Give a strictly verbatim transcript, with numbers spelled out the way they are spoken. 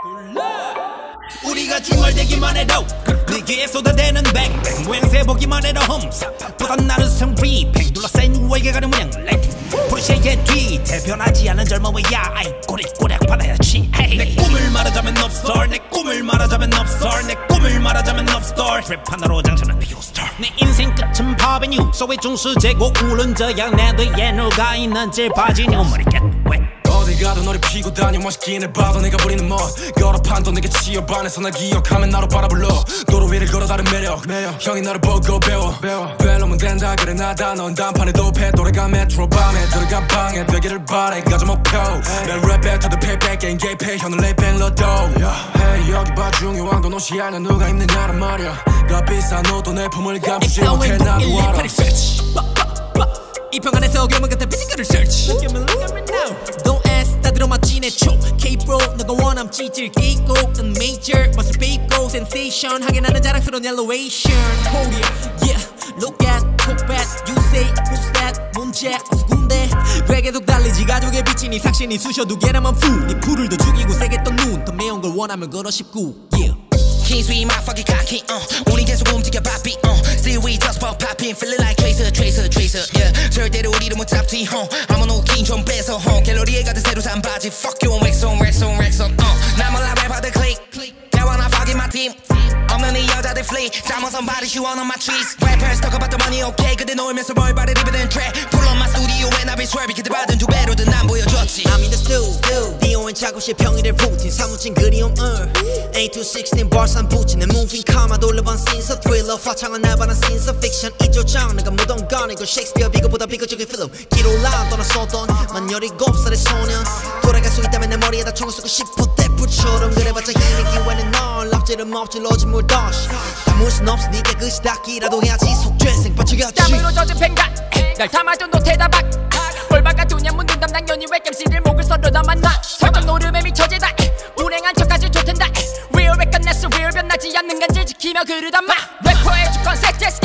우리가 중얼대기만 해도 네 귀에 쏟아대는 뱅뱅 모양새 보기만 해도 험사 보다 나는 성리팽 둘러싼 유월개 가는 모양 라이팅 포르쉐의 뒤태 변하지 않은 젊어야 아이 꼬리꼬락 받아야지 에이. 내 꿈을 말하자면 업스타 내 꿈을 말하자면 업스타 내 꿈을 말하자면 업스타 트랩 하나로 장전한 비오스타 내 인생 끝은 파베뉴 소위 중수 제고 우는 저양 내 뒤에 누가 있는지 봐지니 머리 get wet 어디 가도 너를 피고 다녀 멋있긴 해봐도 내가 부리는 멋 걸어판도 내게 취업 안에서 날 기억하면 나로 바라 불러 도로 위를 걸어 다른 매력, 매력. 형이 나를 보고 배워, 배워. 별로면 된다 그래 나다 넌 단판에도 패 돌아가 메트로 밤에 들어가 방에 되기를 바래 가져 목표 내 랩 배터도 payback 게임 개패 현을 레이뱅 러도 Hey 여기 봐 중요한 건 옷이 아니야 누가 입느냐란 말이야 값비싼 옷도 내 품을 감추지 못해 나도 알아 이 평 안에서 괴물 같은 피지컬을 search Look at me, look at me now Don't ask 다 들어맞지 내 촉 K-Bro 너가 원함 찌질 끼고 넌 major 멋을 삐고 sensation 하게 나는 자랑스러운 elevation Korea yeah Look at talk bad You say who's that 문제 없어 군대 회계속 달리지 가족의 빛이 삭신이 쑤셔 두 개라만 푸네 풀을 더 죽이고 세게 떤 눈 더 매운 걸 원하면 걸어 십구 yeah Keys we my fucking cocky, uh 우린 계속 움직여 바삐, uh Still we just pop poppin' Feeling like tracer, tracer, tracer, yeah 절대로 우리를 못 잡지, uh 아무 노긴 좀 뺏어, uh 갤러리에 가득 새로 산 바지 Fuck you on wax on, wax on, wax on, uh 나 몰라 랩하드 클릭 대화 나 fucking my team 없는 이 여자들 flee 잘못 somebody she want on my trees Rappers talk about the money, okay 그대 놀면서 뭘 바래 리뷰된 트랙 Pull on my studio when I be swerving 그때 받은 두 배로든 난 보여줬지 I'm in the stew, 디오엔 작업실 평일의 루틴 사무친 그리움 uh. eight to sixteen bars 안 붙인 내 moving 카마 돌려본 scenes of thriller 화창한 날바란 scenes of fiction 이쪽 장르가 무던 건 이거 셰익스피어 비교보다 비극적인 필름 길 올라 떠났었던 만 열일곱 살의 소년 돌아갈 수 있다면 내 머리에다 총을 쏘고 싶어 대포처럼 그래봤자 힘이 기회는 널 앞지름 엎질러진 물더시 담을 순 없으니까 그시 닦기라도 해야지 속죄생 받쳐야지 땀으로 젖은 팽각 날 담아둔 노태다 박 꼴바가 두년 묻는 담당년이 왜 겜씨를 목을 썰어다 만나 설정 노름에 미쳐지다 운행한 척까지 좋텐다 Real recognize real 변하지 않는 간질 지키며 그르다 마 래퍼의 주권 set